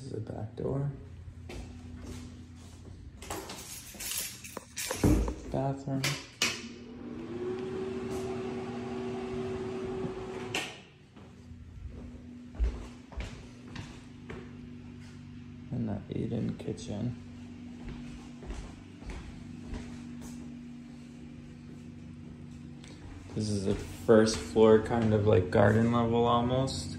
is the back door. Bathroom. And the eat-in kitchen. This is the first floor, kind of like garden level almost.